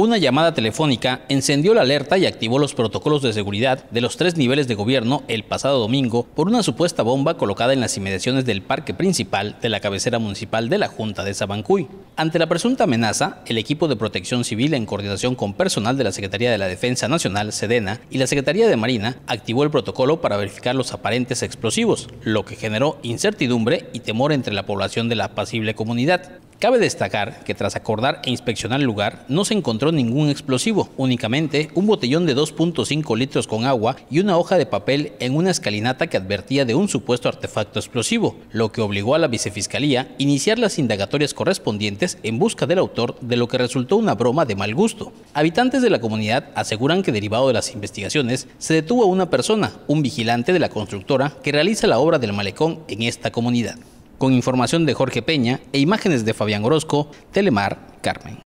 Una llamada telefónica encendió la alerta y activó los protocolos de seguridad de los 3 niveles de gobierno el pasado domingo por una supuesta bomba colocada en las inmediaciones del parque principal de la cabecera municipal de la Junta de Sabancuy. Ante la presunta amenaza, el equipo de Protección Civil, en coordinación con personal de la Secretaría de la Defensa Nacional, SEDENA, y la Secretaría de Marina, activó el protocolo para verificar los aparentes explosivos, lo que generó incertidumbre y temor entre la población de la apacible comunidad. Cabe destacar que tras acordar e inspeccionar el lugar, no se encontró ningún explosivo, únicamente un botellón de 2.5 litros con agua y una hoja de papel en una escalinata que advertía de un supuesto artefacto explosivo, lo que obligó a la Vicefiscalía a iniciar las indagatorias correspondientes en busca del autor de lo que resultó una broma de mal gusto. Habitantes de la comunidad aseguran que, derivado de las investigaciones, se detuvo a una persona, un vigilante de la constructora que realiza la obra del malecón en esta comunidad. Con información de Jorge Peña e imágenes de Fabián Orozco, Telemar, Carmen.